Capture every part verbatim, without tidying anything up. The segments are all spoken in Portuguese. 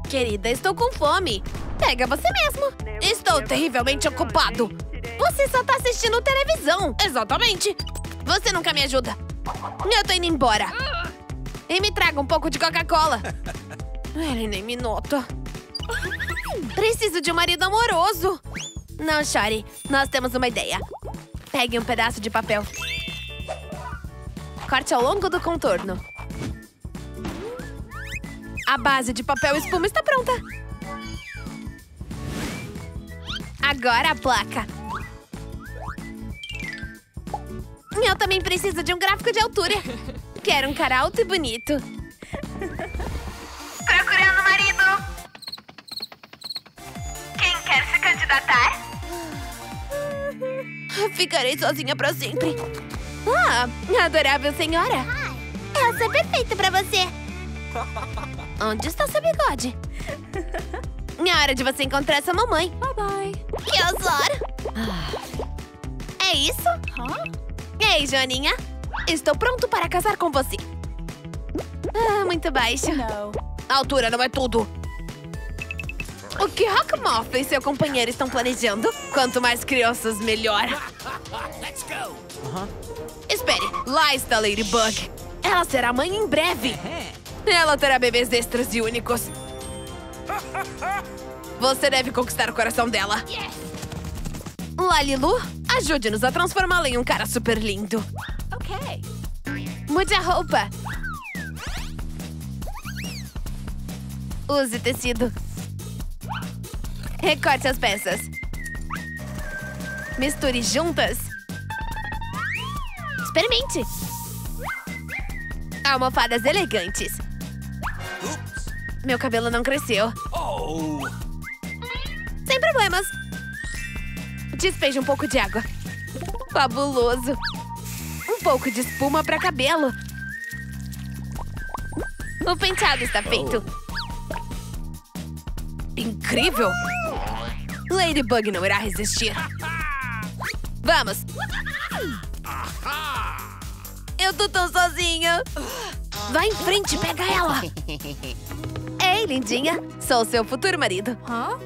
Querida, estou com fome. Pega você mesmo. Estou terrivelmente ocupado. Você só tá assistindo televisão. Exatamente. Você nunca me ajuda. Eu tô indo embora. E me traga um pouco de Coca-Cola. Ele nem me nota. Preciso de um marido amoroso. Não chore. Nós temos uma ideia. Pegue um pedaço de papel. Corte ao longo do contorno. A base de papel espuma está pronta. Agora a placa. Eu também preciso de um gráfico de altura. Quero um cara alto e bonito. Procurando marido. Quem quer se candidatar? Ficarei sozinha pra sempre. Ah, adorável senhora. Essa é perfeita pra você. Onde está seu bigode? É hora de você encontrar sua mamãe. Bye, bye. Que azar. Ah. É isso? Huh? Ei, Joaninha. Estou pronto para casar com você. Ah, muito baixo. Não. A altura não é tudo. O que Rockmoth e seu companheiro estão planejando? Quanto mais crianças, melhor. Let's go. Uh-huh. Espere, lá está Ladybug. Ela será mãe em breve. Ela terá bebês extras e únicos. Você deve conquistar o coração dela. Yes. Lalilu, ajude-nos a transformá-la em um cara super lindo. Ok. Mude a roupa. Use tecido. Recorte as peças. Misture juntas. Experimente. Almofadas elegantes. Oops. Meu cabelo não cresceu. Oh. Sem problemas. Despeje um pouco de água. Fabuloso. Um pouco de espuma para cabelo. O penteado está feito. Incrível! Ladybug não irá resistir. Vamos! Eu tô tão sozinha. Vai em frente, pega ela. Ei, lindinha. Sou seu futuro marido. Huh?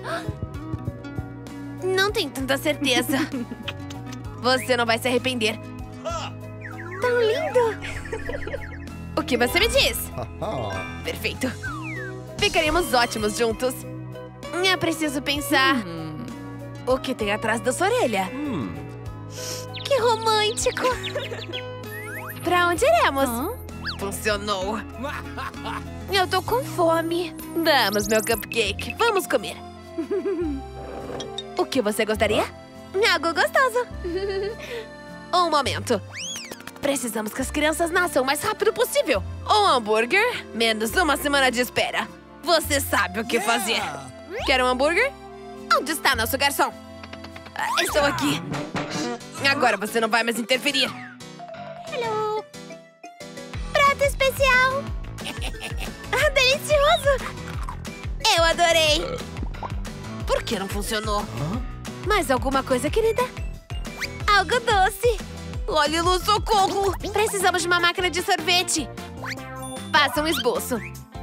Não tenho tanta certeza. Você não vai se arrepender. Tão lindo. O que você me diz? Perfeito. Ficaríamos ótimos juntos. É preciso pensar. Hum. O que tem atrás da sua orelha? Hmm. Que romântico. Pra onde iremos? Hã? Funcionou. Eu tô com fome. Vamos, meu cupcake. Vamos comer. O que você gostaria? Algo gostoso. Um momento. Precisamos que as crianças nasçam o mais rápido possível. Um hambúrguer, menos uma semana de espera. Você sabe o que fazer. Quer um hambúrguer? Onde está nosso garçom? Ah, estou aqui. Agora você não vai mais interferir. Hello. Prato especial. Ah, delicioso! Eu adorei. Por que não funcionou? Mais alguma coisa, querida? Algo doce. Lalilu, socorro! Precisamos de uma máquina de sorvete. Faça um esboço.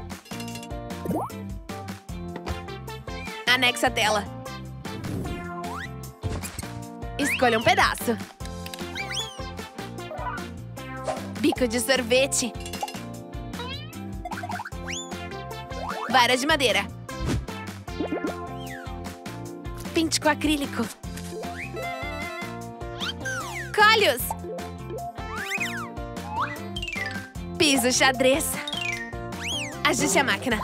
Anexa a tela. Escolha um pedaço. Bico de sorvete. Vara de madeira. Pinte com acrílico. Colhos. Piso xadrez. Ajuste a máquina.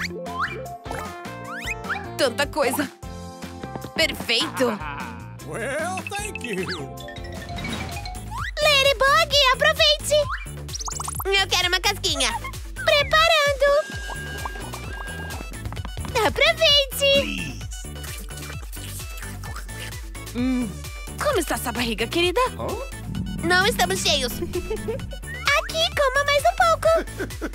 Tanta coisa. Perfeito. Well, thank you. Ladybug, aproveite. Eu quero uma casquinha. Preparando. Aproveite. Hum, como está essa barriga, querida? Não estamos cheios. Aqui, coma mais um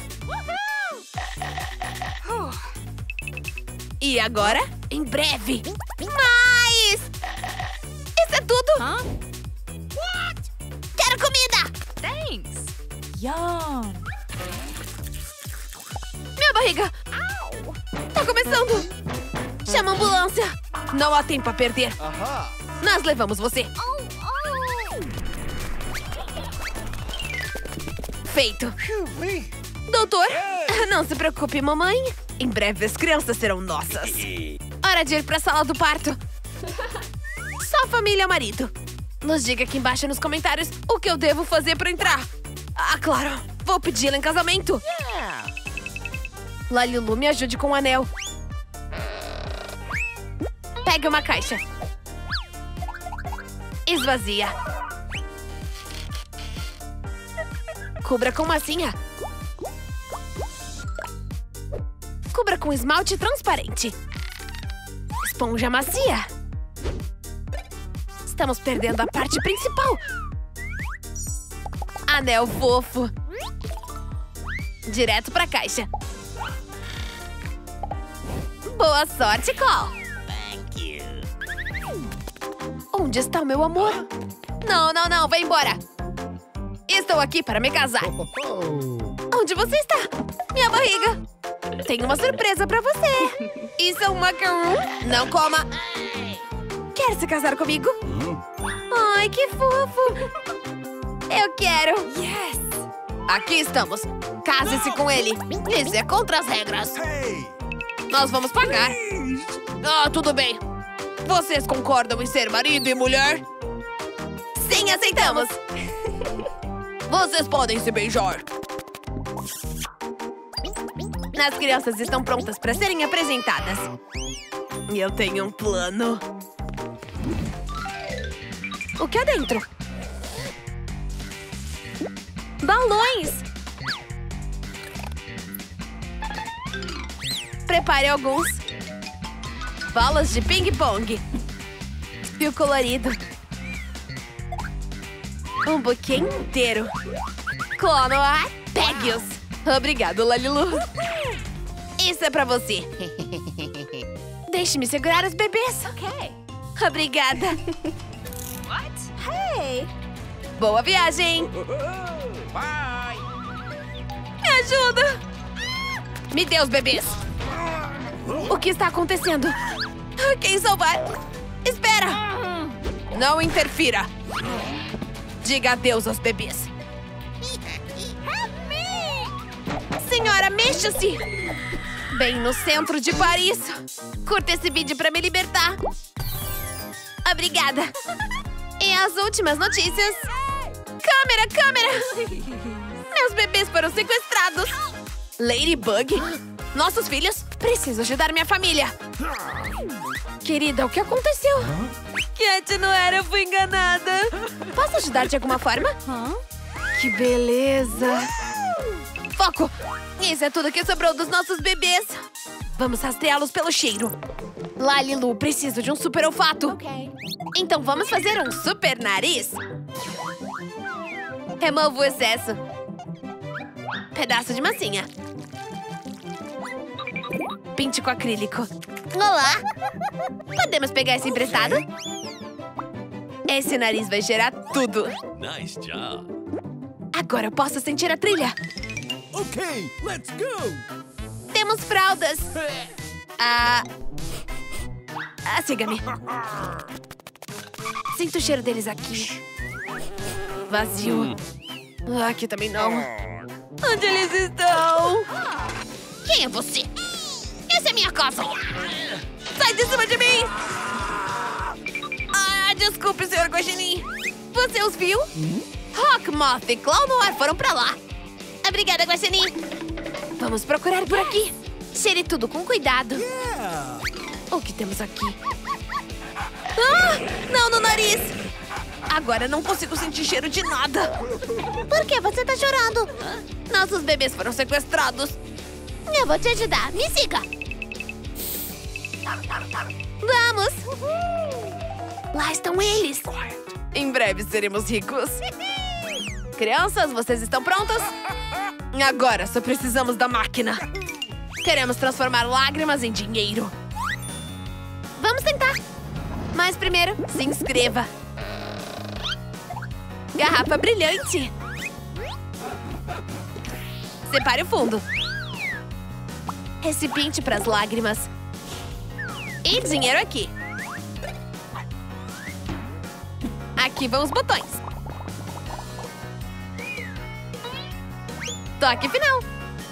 pouco. E agora? Em breve. Mais! Isso é tudo? Huh? Quero comida! Thanks. Yum. Minha barriga! Tá começando! Chama a ambulância! Não há tempo a perder! Nós levamos você! Feito! Doutor, não se preocupe, mamãe. Em breve as crianças serão nossas. Hora de ir pra sala do parto. Só família, marido. Nos diga aqui embaixo nos comentários o que eu devo fazer pra entrar. Ah, claro. Vou pedi-la em casamento. Lalilu, me ajude com o anel. Pegue uma caixa. Esvazia. Cubra com massinha. Cubra com esmalte transparente. Esponja macia. Estamos perdendo a parte principal. Anel fofo. Direto pra caixa. Boa sorte, Cole. Thank you. Onde está o meu amor? Não, não, não, vai embora. Estou aqui para me casar. Onde você está? Minha barriga. Tenho uma surpresa pra você. Isso é um macaron? Não coma. Quer se casar comigo? Ai, que fofo. Eu quero. Yes. Aqui estamos. Case-se com ele. Isso é contra as regras. Nós vamos pagar. Ah, tudo bem. Vocês concordam em ser marido e mulher? Sim, aceitamos. Vocês podem se beijar. As crianças estão prontas para serem apresentadas. Eu tenho um plano. O que há dentro? Balões! Prepare alguns. Bolas de ping-pong. E o colorido. Um buquê inteiro. Clonoa, pegue-os. Obrigado, Lalilu. Isso é pra você. Deixe-me segurar os bebês. Ok. Obrigada. What? Hey! Boa viagem. Bye. Me ajuda. Me dê os bebês. O que está acontecendo? Quem salvar? Espera. Não interfira. Diga adeus aos bebês. Senhora, mexa-se! Bem no centro de Paris. Curta esse vídeo para me libertar. Obrigada. E as últimas notícias. Câmera, câmera! Meus bebês foram sequestrados. Ladybug? Nossos filhos? Preciso ajudar minha família. Querida, o que aconteceu? Cat não era, eu fui enganada. Posso ajudar de alguma forma? Que beleza. Foco! Isso é tudo que sobrou dos nossos bebês. Vamos rastreá-los pelo cheiro. Lalilu, preciso de um super olfato. Ok. Então vamos fazer um super nariz. Remova o excesso. Pedaço de massinha. Pinte com acrílico. Olá! Podemos pegar esse emprestado? Esse nariz vai cheirar tudo. Nice job. Agora eu posso sentir a trilha. Okay, let's go. Temos fraldas. Ah... ah siga-me. Sinto o cheiro deles aqui. Vazio. Ah, aqui também não. Onde eles estão? Quem é você? Essa é minha casa. Sai de cima de mim. Ah, desculpe, senhor Guaxinim. Você os viu? Rock, Moth e Clown foram pra lá. Obrigada, Guaxinim. Vamos procurar por aqui. Cheire tudo com cuidado. O que temos aqui? Ah, não no nariz. Agora não consigo sentir cheiro de nada. Por que você tá chorando? Nossos bebês foram sequestrados. Eu vou te ajudar. Me siga. Vamos. Lá estão eles. Em breve seremos ricos. Crianças, vocês estão prontas? Agora só precisamos da máquina. Queremos transformar lágrimas em dinheiro. Vamos tentar. Mas primeiro, se inscreva. Garrafa brilhante. Separe o fundo. Recipiente para as lágrimas. E dinheiro aqui. Aqui vão os botões. Toque final.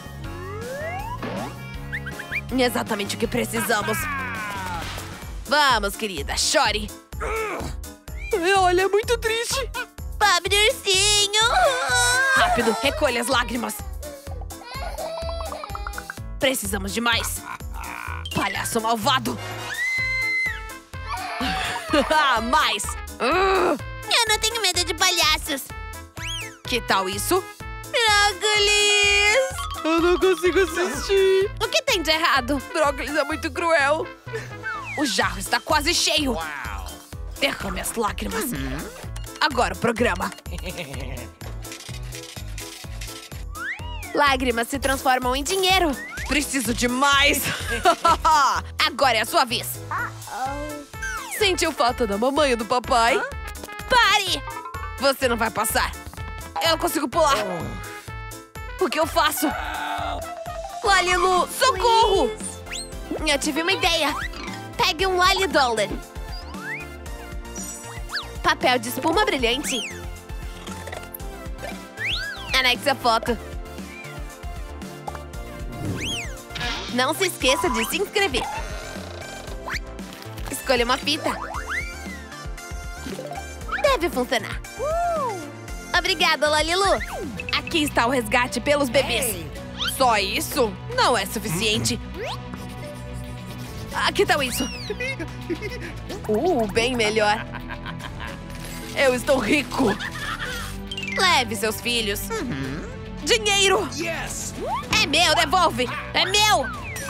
Exatamente o que precisamos. Vamos, querida, chore. Olha, é muito triste. Pobre ursinho. Rápido, recolha as lágrimas. Precisamos de mais. Palhaço malvado. Mais. Eu não tenho medo de palhaços. Que tal isso? Brócolis. Eu não consigo assistir. O que tem de errado? Brócolis é muito cruel. O jarro está quase cheio. Derrame as lágrimas. Agora o programa. Lágrimas se transformam em dinheiro. Preciso de mais. Agora é a sua vez. Sentiu falta da mamãe e do papai? Pare! Você não vai passar. Eu não consigo pular. O que eu faço? Lalilu, socorro! Eu tive uma ideia. Pegue um Lali Dollar. Papel de espuma brilhante. Anexe a foto. Não se esqueça de se inscrever. Escolha uma fita. Deve funcionar. Obrigada, Lalilu. Aqui está o resgate pelos bebês. Só isso? Não é suficiente. Ah, que tal isso? Uh, bem melhor. Eu estou rico. Leve seus filhos. Dinheiro! Yes! É meu, devolve! É meu!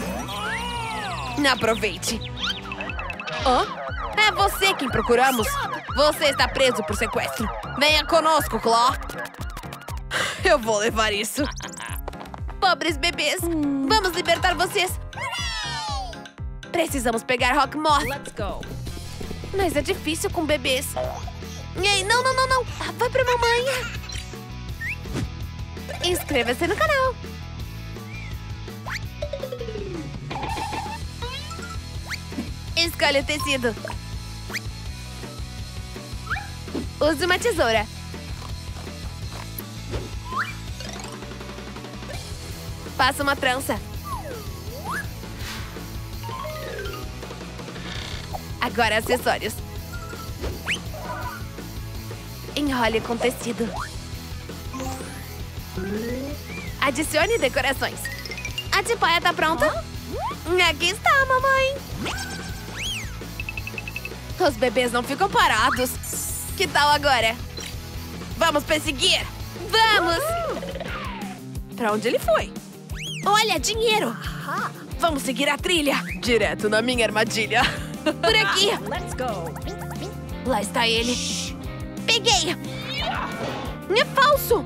Aproveite. Hã? É você quem procuramos. Você está preso por sequestro. Venha conosco, Claw. Eu vou levar isso. Pobres bebês. Vamos libertar vocês. Precisamos pegar Rockmore. Let's go. Mas é difícil com bebês. Ei, não, não, não, não. Vai pra mamãe. Inscreva-se no canal. Escolha o tecido. Use uma tesoura. Faça uma trança. Agora acessórios. Enrole com tecido. Adicione decorações. A tipóia tá pronta? Aqui está, mamãe. Os bebês não ficam parados. Que tal agora? Vamos perseguir! Vamos! Pra onde ele foi? Olha, dinheiro! Vamos seguir a trilha. Direto na minha armadilha. Por aqui. Let's go. Lá está ele. Peguei! É falso!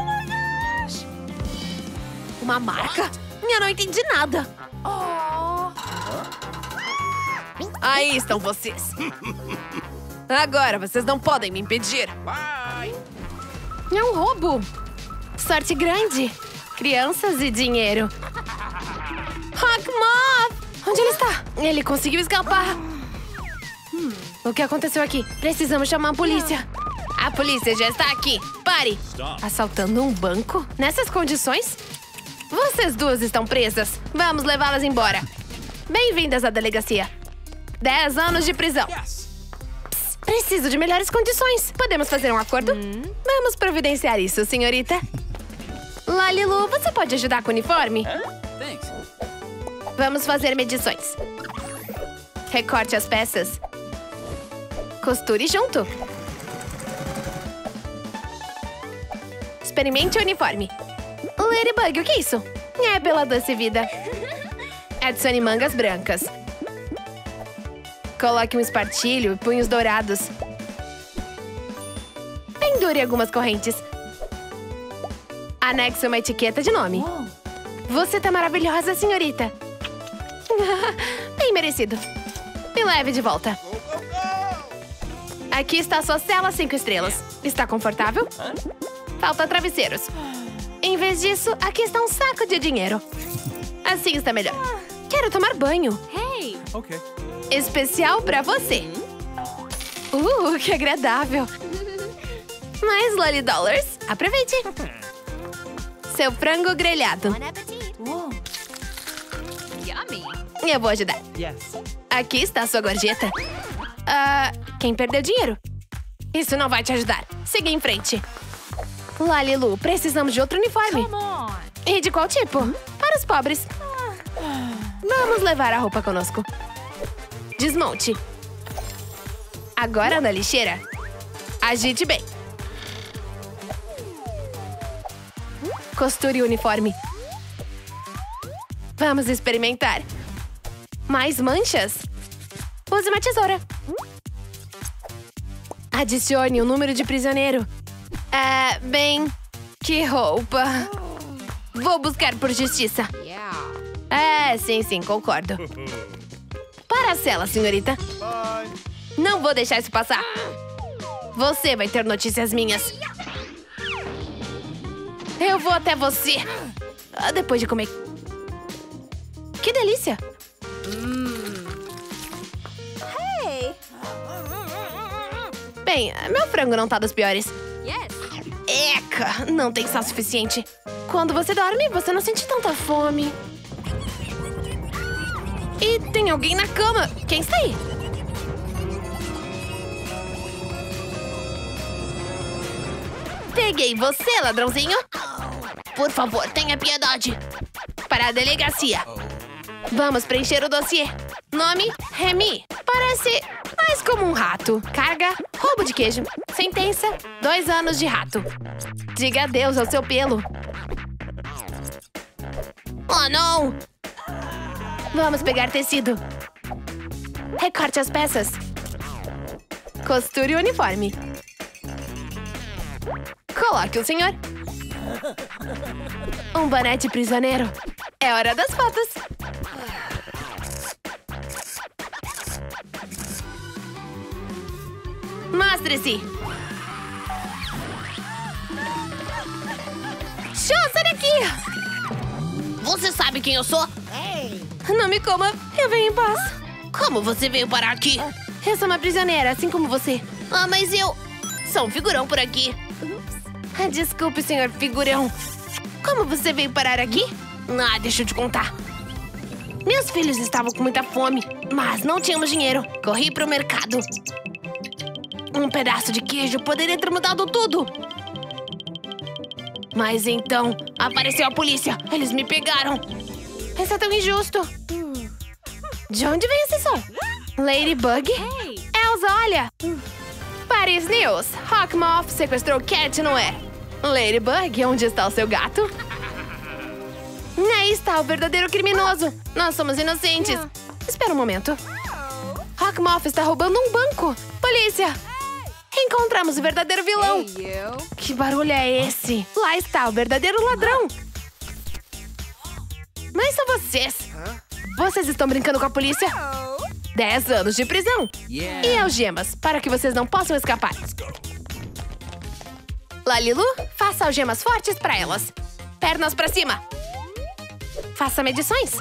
Uma marca? Eu não entendi nada. Aí estão vocês. Agora vocês não podem me impedir. Bye! É um roubo. Sorte grande. Crianças e dinheiro. Rockmore! Onde ele está? Ele conseguiu escapar. Hum, o que aconteceu aqui? Precisamos chamar a polícia. A polícia já está aqui. Pare! Stop. Assaltando um banco? Nessas condições? Vocês duas estão presas. Vamos levá-las embora. Bem-vindas à delegacia. Dez anos de prisão. Yes! Psst, preciso de melhores condições. Podemos fazer um acordo? Vamos providenciar isso, senhorita. Lalilu, você pode ajudar com o uniforme? Thanks. Vamos fazer medições. Recorte as peças. Costure junto. Experimente o uniforme. Ladybug, o que é isso? É pela doce vida. Adicione mangas brancas. Coloque um espartilho e punhos dourados. Pendure algumas correntes. Anexe uma etiqueta de nome. Você tá maravilhosa, senhorita. Bem merecido. Me leve de volta. Aqui está a sua cela cinco estrelas. Está confortável? Falta travesseiros. Em vez disso, aqui está um saco de dinheiro. Assim está melhor. Quero tomar banho. Okay. Especial pra você. Uh, que agradável. Mais Lolly Dollars. Aproveite. Seu frango grelhado. Eu vou ajudar. Yes. Aqui está a sua gorjeta. Ah, quem perdeu dinheiro? Isso não vai te ajudar. Siga em frente. Lalilu, precisamos de outro uniforme. E de qual tipo? Para os pobres. Vamos levar a roupa conosco. Desmonte. Agora na lixeira. Agite bem. Costure o uniforme. Vamos experimentar. Mais manchas? Use uma tesoura. Adicione o número de prisioneiro. É, bem... Que roupa. Vou buscar por justiça. É, sim, sim, concordo. Para a cela, senhorita. Não vou deixar isso passar. Você vai ter notícias minhas. Eu vou até você. Ah, depois de comer. Que delícia. Bem, meu frango não tá dos piores. Eca, não tem sal suficiente. Quando você dorme, você não sente tanta fome. E tem alguém na cama. Quem está aí? Peguei você, ladrãozinho. Por favor, tenha piedade. Para a delegacia. Vamos preencher o dossiê. Nome, Remy. Parece mais como um rato. Carga, roubo de queijo. Sentença, dois anos de rato. Diga adeus ao seu pelo. Oh, não! Vamos pegar tecido. Recorte as peças. Costure o uniforme. Coloque o senhor. Um boné de prisioneiro. É hora das fotos. Mostre-se. Show, sai daqui! Você sabe quem eu sou? Não me coma, eu venho em paz. Como você veio parar aqui? Eu sou uma prisioneira, assim como você. Ah, mas eu... Sou um figurão por aqui. Ah, desculpe, senhor figurão. Como você veio parar aqui? Ah, deixa eu te contar. Meus filhos estavam com muita fome, mas não tínhamos dinheiro. Corri pro mercado. Um pedaço de queijo poderia ter mudado tudo. Mas então, apareceu a polícia. Eles me pegaram. Isso é tão injusto. De onde vem esse som? Ladybug? Elsa, olha! Paris News. Hawkmoth sequestrou Cat, não é? Ladybug, onde está o seu gato? Aí está o verdadeiro criminoso. Nós somos inocentes. Espera um momento. Hawkmoth está roubando um banco. Polícia! Encontramos o verdadeiro vilão. Que barulho é esse? Lá está o verdadeiro ladrão. Mas são vocês. Vocês estão brincando com a polícia? Dez anos de prisão. Yeah. E algemas, para que vocês não possam escapar. Lalilu, faça algemas fortes para elas. Pernas para cima. Faça medições.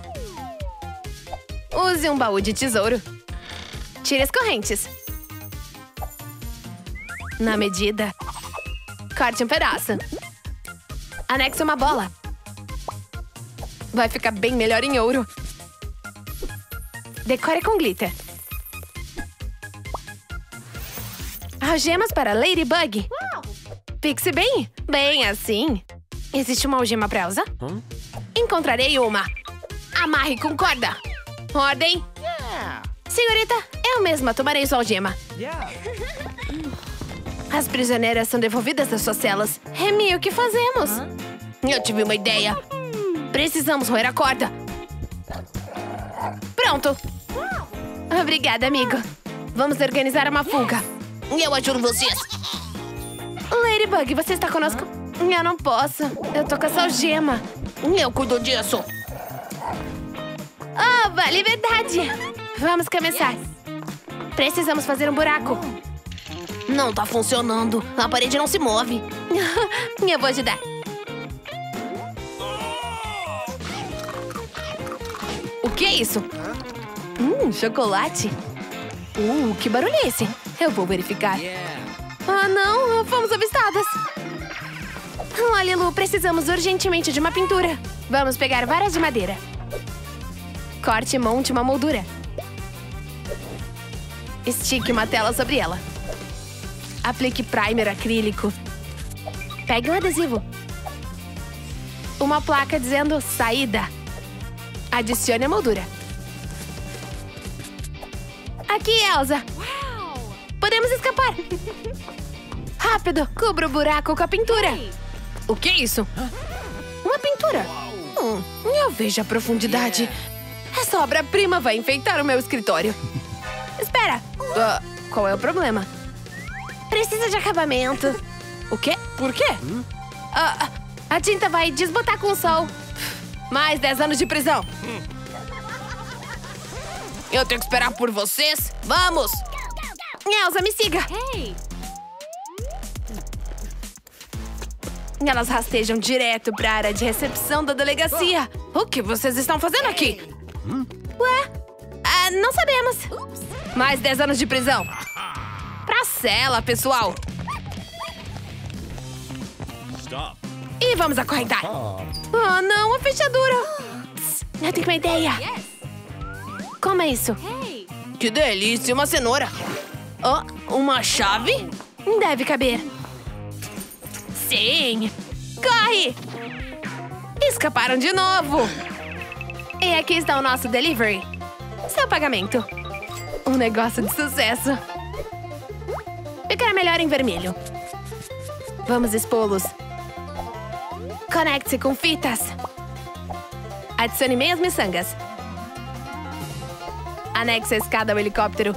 Use um baú de tesouro. Tire as correntes. Na medida. Corte um pedaço. Anexe uma bola. Vai ficar bem melhor em ouro. Decore com glitter. Algemas para Ladybug. Fixe bem. Bem assim. Existe uma algema para Elsa? Hum? Encontrarei uma. Amarre com corda. Ordem. Senhorita, eu mesma tomarei sua algema. Yeah. As prisioneiras são devolvidas das suas celas. Remy, o que fazemos? Eu tive uma ideia. Precisamos roer a corda. Pronto. Obrigada, amigo. Vamos organizar uma fuga. Eu ajudo vocês. Ladybug, você está conosco? Eu não posso. Eu tô com essa algema. Eu cuido disso. Oh, vale verdade. Vamos começar. Precisamos fazer um buraco. Não tá funcionando. A parede não se move. Eu vou ajudar. que é isso? Hum, chocolate. Uh, que barulho é esse? Eu vou verificar. Ah, não, fomos avistadas. Olha, Lu, precisamos urgentemente de uma pintura. Vamos pegar varas de madeira. Corte e monte uma moldura. Estique uma tela sobre ela. Aplique primer acrílico. Pegue um adesivo. Uma placa dizendo saída. Adicione a moldura. Aqui, Elsa. Podemos escapar. Rápido, cubra o buraco com a pintura. O que é isso? Uma pintura. Hum, eu vejo a profundidade. Essa obra-prima vai enfeitar o meu escritório. Espera. Uh, qual é o problema? Precisa de acabamento. O quê? Por quê? Uh, a tinta vai desbotar com o sol. Mais dez anos de prisão. Eu tenho que esperar por vocês. Vamos! Elsa, me siga. Elas rastejam direto para a área de recepção da delegacia. O que vocês estão fazendo aqui? Ué? Ah, não sabemos. Mais dez anos de prisão. Pra cela, pessoal. Stop. E vamos acorrentar. Oh, não, a fechadura. Psst, eu tenho uma ideia. Como é isso? Que delícia, uma cenoura. Oh, uma chave? Deve caber. Sim! Corre! Escaparam de novo! E aqui está o nosso delivery. Seu pagamento. Um negócio de sucesso. Ficará melhor em vermelho. Vamos expô-los. Conecte-se com fitas. Adicione meias miçangas. Anexe a escada ao helicóptero.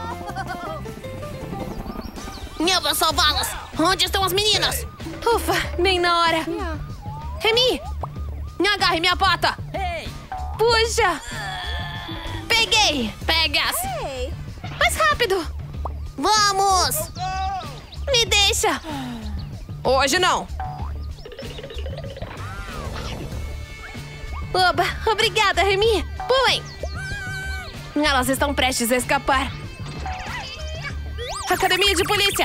Eu vou salvá-las. Onde estão as meninas? Ufa, nem na hora. Remy, agarre minha pata. Puxa. Peguei. Pegas. Mais rápido. Vamos! Me deixa. Hoje não. Oba, obrigada, Remy. Pulem. Elas estão prestes a escapar. Academia de polícia.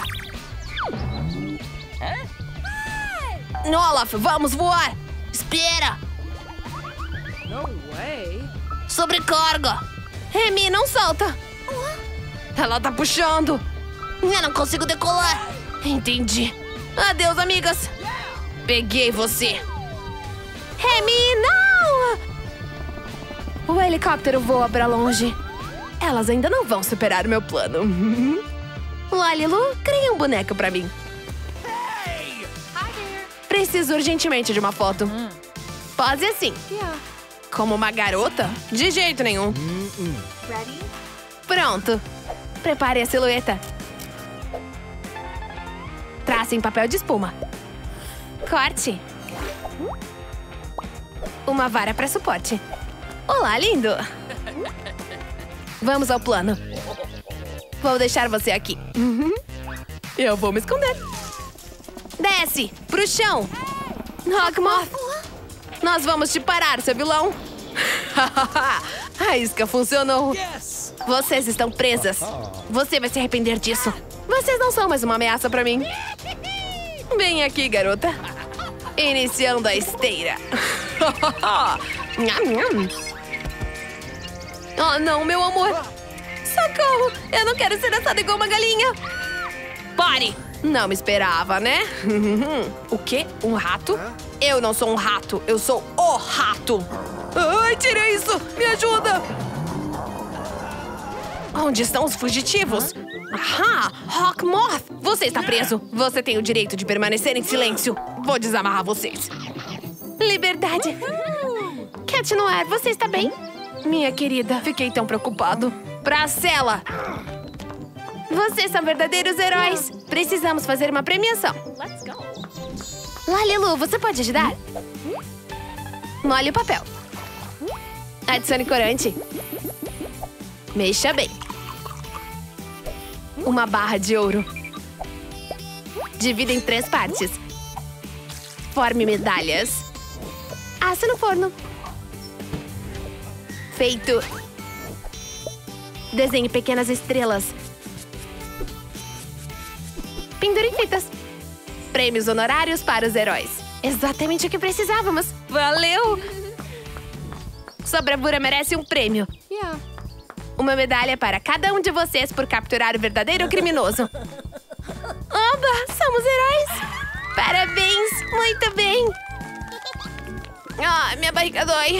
Olaf, vamos voar. Espera! No way. Sobrecarga! Remy, não solta. Ela tá puxando. Eu não consigo decolar. Entendi. Adeus, amigas. Peguei você. Remy, não! O helicóptero voa pra longe. Elas ainda não vão superar o meu plano. Lalilu, crie um boneco pra mim. Preciso urgentemente de uma foto. Pose assim. Como uma garota? De jeito nenhum. Pronto. Prepare a silhueta. Trace em papel de espuma. Corte. Uma vara para suporte. Olá, lindo! Vamos ao plano. Vou deixar você aqui. Uhum. Eu vou me esconder. Desce! Pro chão! Hawkmoth! Nós vamos te parar, seu vilão! A isca funcionou! Vocês estão presas! Você vai se arrepender disso! Vocês não são mais uma ameaça pra mim! Vem aqui, garota! Iniciando a esteira! Oh, não, meu amor! Socorro! Eu não quero ser assada igual uma galinha! Pare! Não me esperava, né? O quê? Um rato? Eu não sou um rato, eu sou o rato! Ai, tira isso! Me ajuda! Onde estão os fugitivos? Ahá! Hawkmoth! Você está preso! Você tem o direito de permanecer em silêncio! Vou desamarrar vocês! Liberdade! Cat Noir, você está bem? Minha querida, fiquei tão preocupado. Pra cela! Vocês são verdadeiros heróis! Precisamos fazer uma premiação. Lalilu, você pode ajudar? Molhe o papel. Adicione corante. Mexa bem. Uma barra de ouro. Divida em três partes. Forme medalhas. Asse no forno. Feito. Desenhe pequenas estrelas. Pendure em fitas. Prêmios honorários para os heróis. Exatamente o que precisávamos. Valeu! Sua bravura merece um prêmio. Yeah. Uma medalha para cada um de vocês por capturar o verdadeiro criminoso. Oba! Somos heróis! Parabéns! Muito bem! Ah, minha barriga dói.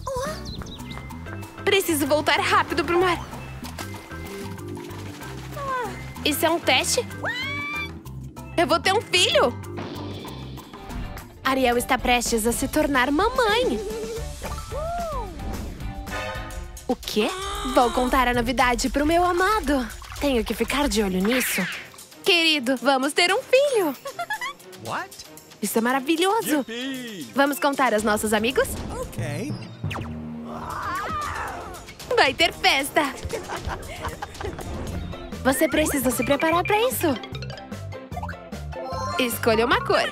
Preciso voltar rápido pro mar. Isso é um teste? Eu vou ter um filho? Ariel está prestes a se tornar mamãe. O quê? Vou contar a novidade pro meu amado. Tenho que ficar de olho nisso. Querido, vamos ter um filho. What? Isso é maravilhoso. Yippee! Vamos contar aos nossos amigos? Okay. Vai ter festa. Você precisa se preparar para isso. Escolha uma cor.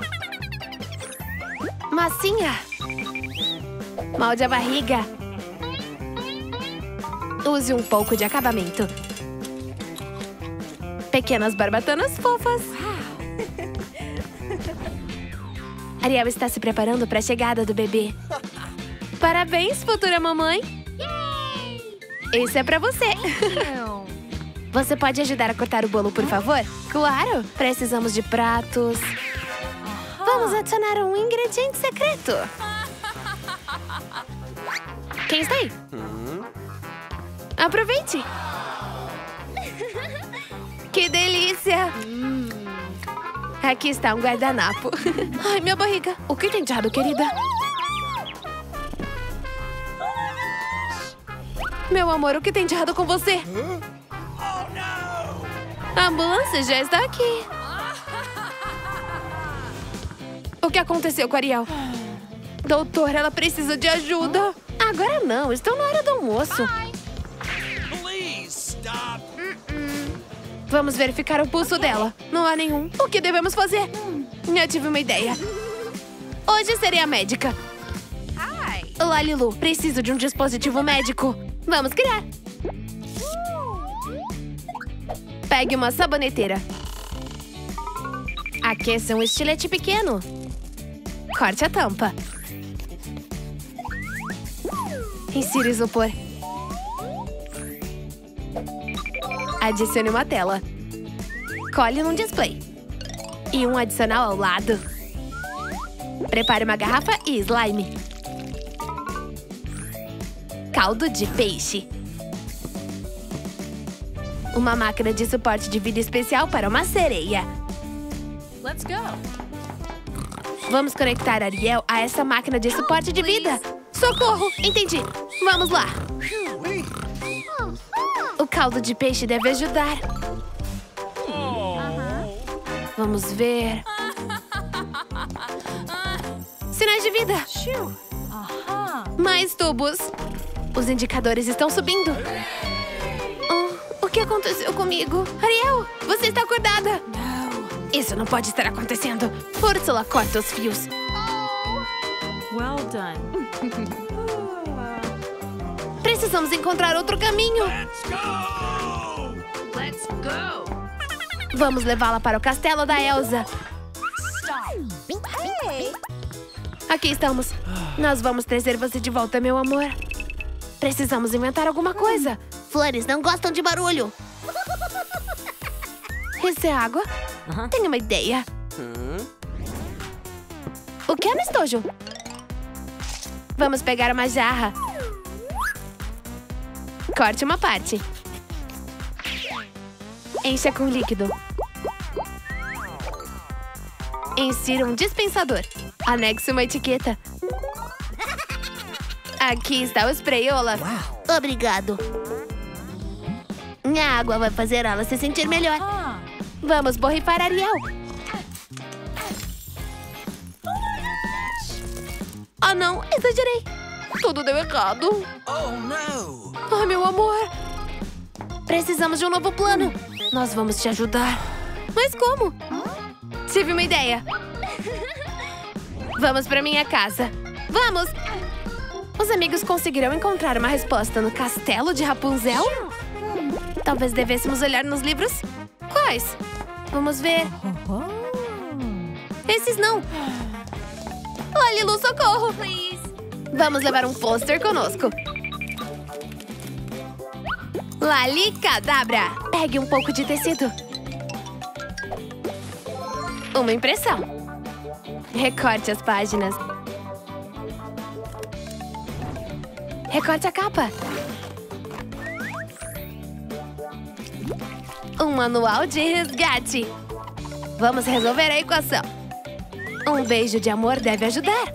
Massinha. Molde a barriga. Use um pouco de acabamento. Pequenas barbatanas fofas. Ariel está se preparando para a chegada do bebê. Parabéns, futura mamãe. Esse é para você. Você pode ajudar a cortar o bolo, por favor? Claro! Precisamos de pratos. Vamos adicionar um ingrediente secreto. Quem está aí? Aproveite! Que delícia! Aqui está um guardanapo. Ai, minha barriga. O que tem de errado, querida? Meu amor, o que tem de errado com você? A ambulância já está aqui. O que aconteceu com a Ariel? Doutor, ela precisa de ajuda. Agora não, estão na hora do almoço. Please stop. Vamos verificar o pulso dela. Não há nenhum. O que devemos fazer? Eu tive uma ideia. Hoje serei a médica. Olá, Lilu. Preciso de um dispositivo médico. Vamos criar. Pegue uma saboneteira. Aqueça um estilete pequeno. Corte a tampa. Insira isopor. Adicione uma tela. Cole num display. E um adicional ao lado. Prepare uma garrafa e slime. Caldo de peixe. Uma máquina de suporte de vida especial para uma sereia. Let's go. Vamos conectar Ariel a essa máquina de suporte de vida. Socorro! Entendi. Vamos lá. O caldo de peixe deve ajudar. Vamos ver. Sinais de vida. Mais tubos. Os indicadores estão subindo. Oh, o que aconteceu comigo? Ariel, você está acordada? Isso não pode estar acontecendo. Úrsula, corta os fios. Well done. Precisamos encontrar outro caminho. Let's go. Let's go. Vamos levá-la para o castelo da Elsa. Aqui estamos. Nós vamos trazer você de volta, meu amor. Precisamos inventar alguma coisa. Flores não gostam de barulho. Isso é água? Tenho uma ideia. O que é nostojo? Vamos pegar uma jarra. Corte uma parte. Encha com líquido. Insira um dispensador. Anexe uma etiqueta. Aqui está o spray Olaf. Obrigado. A água vai fazer ela se sentir melhor. Vamos borrifar Ariel. Ah, não. Exagerei. Tudo deu errado. Oh no. Ai, meu amor. Precisamos de um novo plano. Nós vamos te ajudar. Mas como? Tive uma ideia. Vamos para minha casa. Vamos! Os amigos conseguirão encontrar uma resposta no castelo de Rapunzel? Talvez devêssemos olhar nos livros. Quais? Vamos ver. Esses não. Lalilu, socorro! Vamos levar um pôster conosco. Lali Cadabra. Pegue um pouco de tecido. Uma impressão. Recorte as páginas. Recorte a capa. Um manual de resgate. Vamos resolver a equação. Um beijo de amor deve ajudar.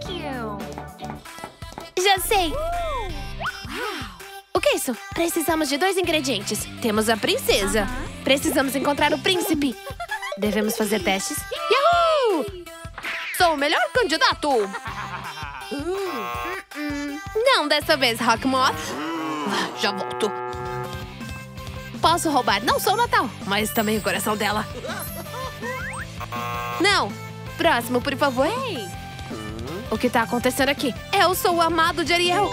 Já sei. O que é isso? Precisamos de dois ingredientes. Temos a princesa. Precisamos encontrar o príncipe. Devemos fazer testes. Yahoo! Sou o melhor candidato. Não dessa vez, Rockmoth. Já volto. Posso roubar não só o Natal, mas também o coração dela. Não. Próximo, por favor. O que tá acontecendo aqui? Eu sou o amado de Ariel.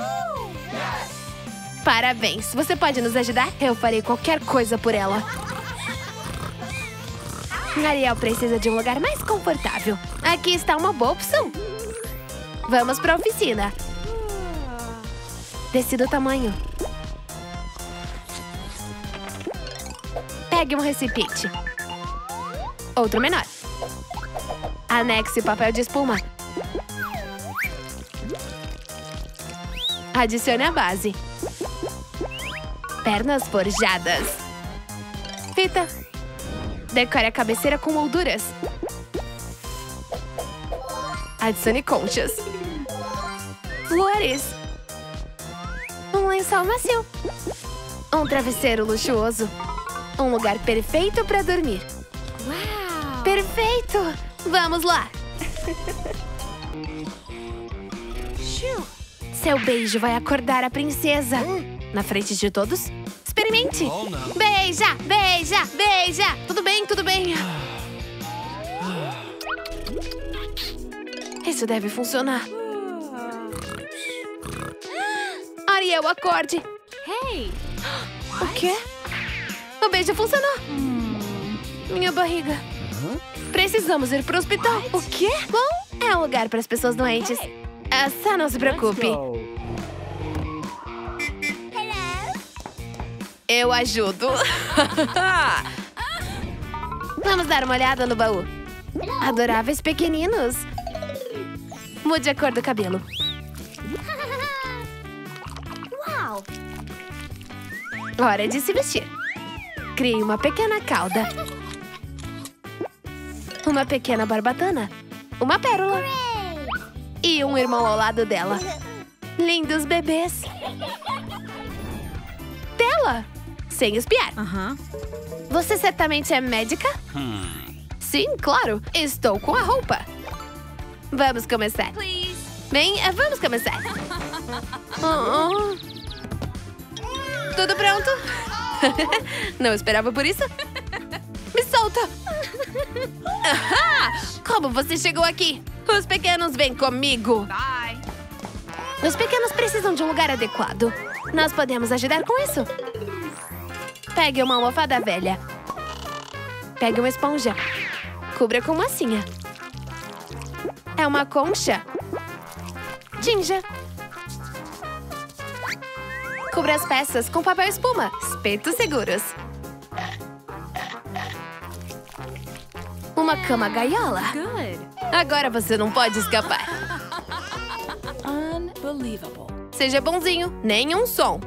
Parabéns. Você pode nos ajudar? Eu farei qualquer coisa por ela. Ariel precisa de um lugar mais confortável. Aqui está uma boa opção. Vamos para a oficina. Decida o tamanho. Pegue um recipiente. Outro menor. Anexe papel de espuma. Adicione a base. Pernas forjadas. Fita. Decore a cabeceira com molduras. Adicione conchas. Flores. Um lençol macio. Um travesseiro luxuoso. Um lugar perfeito para dormir. Wow! Perfeito! Vamos lá! Seu beijo vai acordar a princesa. Na frente de todos, experimente! Oh, não. Beija! Beija! Beija! Tudo bem, tudo bem. Isso deve funcionar. Ariel, acorde! Hey! O quê? O beijo funcionou. Minha barriga. Precisamos ir pro hospital. O quê? Bom, é um lugar para as pessoas doentes. É, só não se preocupe. Eu ajudo. Vamos dar uma olhada no baú. Adoráveis pequeninos. Mude a cor do cabelo. Uau! Hora de se vestir. Crie uma pequena cauda. Uma pequena barbatana. Uma pérola. E um irmão ao lado dela. Lindos bebês. Tela! Sem espiar. Uh-huh. Você certamente é médica? Sim, claro. Estou com a roupa. Vamos começar. Bem, eh, vamos começar. Oh, oh. Tudo pronto? Não esperava por isso? Me solta! Ahá! Como você chegou aqui? Os pequenos vêm comigo. Bye. Os pequenos precisam de um lugar adequado. Nós podemos ajudar com isso. Pegue uma almofada velha. Pegue uma esponja. Cubra com massinha. É uma concha. Tinja. Cubra as peças com papel espuma. Espetos seguros. Uma cama gaiola. Good. Agora você não pode escapar. Unbelievable. Seja bonzinho, nenhum som.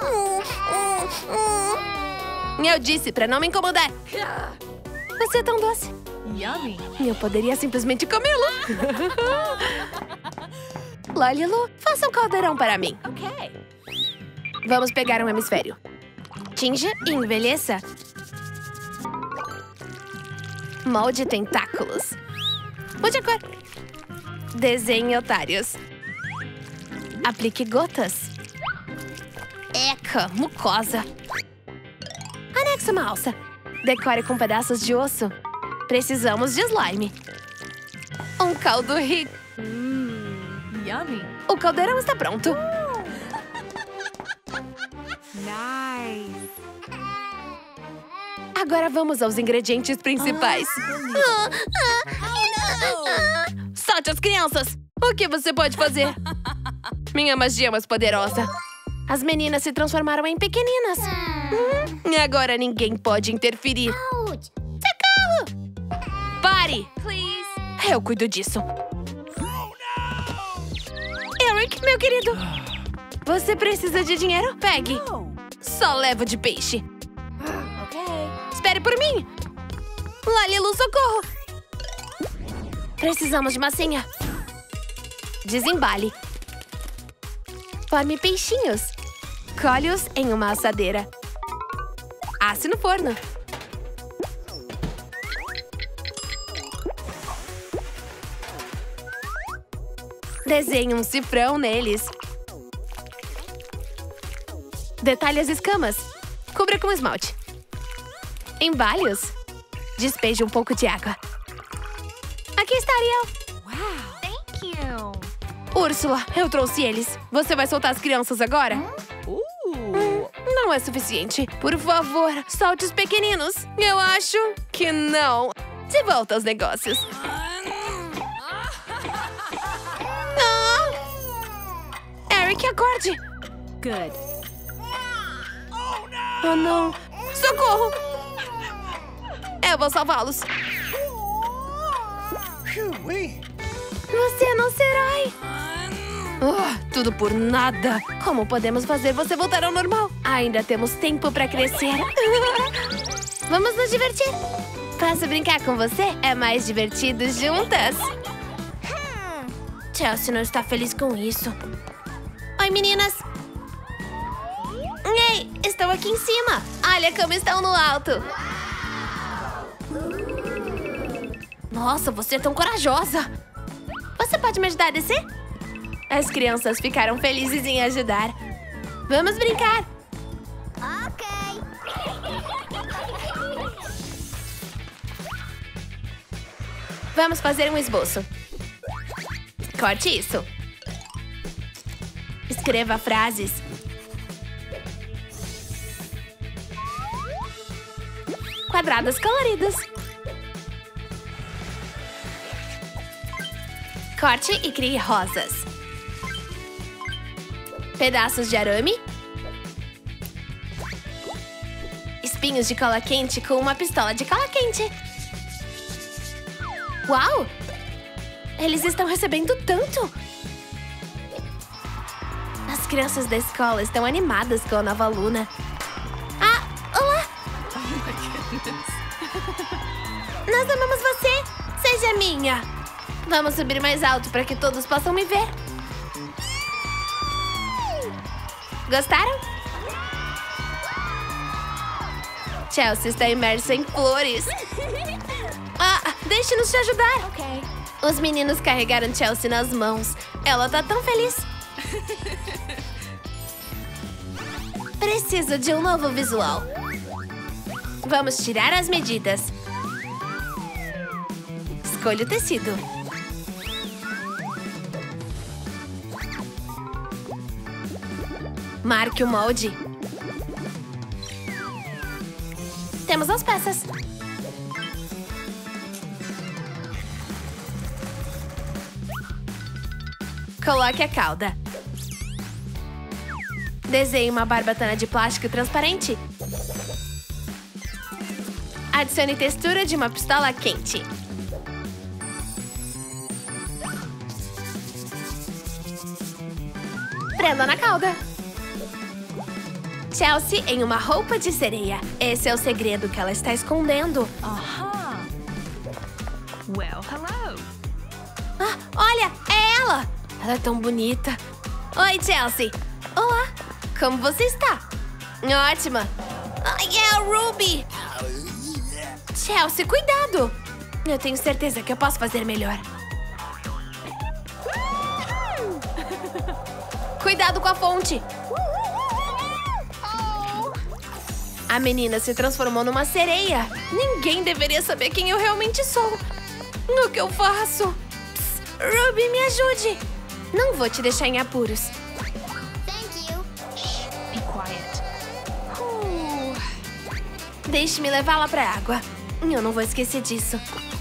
Eu disse pra não me incomodar. Você é tão doce. Yummy. Eu poderia simplesmente comê-lo. Lalilu, faça um caldeirão para mim. Okay. Vamos pegar um hemisfério. Tinja e envelheça. Molde tentáculos. Mude a cor. Desenhe otários. Aplique gotas. Eca, mucosa. Anexe uma alça. Decore com pedaços de osso. Precisamos de slime. Um caldo rico. Yummy. O caldeirão está pronto. Nice. Agora vamos aos ingredientes principais. Solte as crianças! O que você pode fazer? Minha magia é mais poderosa. As meninas se transformaram em pequeninas. Hum, e agora ninguém pode interferir. Socorro! Pare! Please. Eu cuido disso. Eric, meu querido. Você precisa de dinheiro? Pegue. Só levo de peixe. Espere por mim. Lalilu, socorro. Precisamos de massinha. Desembale. Forme peixinhos. Colhe-os em uma assadeira. Asse no forno. Desenhe um cifrão neles. Detalhe as escamas. Cubra com esmalte. Embale-os. Despeje um pouco de água. Aqui está, Ariel. Wow. Thank you. Úrsula, eu trouxe eles. Você vai soltar as crianças agora? Hum, não é suficiente. Por favor, solte os pequeninos. Eu acho que não. De volta aos negócios. Ah! Eric, acorde. Good. Oh, não. Socorro! Eu vou salvá-los. Phew-wee. Você é nosso herói. Oh, tudo por nada. Como podemos fazer você voltar ao normal? Ainda temos tempo pra crescer. Vamos nos divertir. Posso brincar com você? É mais divertido juntas. Chelsea não está feliz com isso. Oi, meninas. Ei, estou aqui em cima. Olha como estão no alto. Nossa, você é tão corajosa. Você pode me ajudar a descer? As crianças ficaram felizes em ajudar. Vamos brincar. Ok. Vamos fazer um esboço. Corte isso. Escreva frases. Quadrados coloridos. Corte e crie rosas. Pedaços de arame. Espinhos de cola quente com uma pistola de cola quente. Uau! Eles estão recebendo tanto! As crianças da escola estão animadas com a nova aluna. Ah, olá! Nós amamos você! Seja minha! Vamos subir mais alto para que todos possam me ver. Gostaram? Chelsea está imersa em flores. Ah, deixe-nos te ajudar. Ok. Os meninos carregaram Chelsea nas mãos. Ela tá tão feliz. Preciso de um novo visual. Vamos tirar as medidas. Escolha o tecido. Marque o molde. Temos as peças. Coloque a cauda. Desenhe uma barbatana de plástico transparente. Adicione textura de uma pistola quente. Prenda na cauda. Chelsea em uma roupa de sereia. Esse é o segredo que ela está escondendo. Aha. Well, hello. Ah, olha, é ela! Ela é tão bonita. Oi, Chelsea. Olá, como você está? Ótima. Ai, é a Ruby. Chelsea, cuidado. Eu tenho certeza que eu posso fazer melhor. Cuidado com a fonte. A menina se transformou numa sereia. Ninguém deveria saber quem eu realmente sou. O que eu faço? Psst, Ruby, me ajude. Não vou te deixar em apuros. Be quiet. Uh. Deixe-me levá-la pra água. Eu não vou esquecer disso.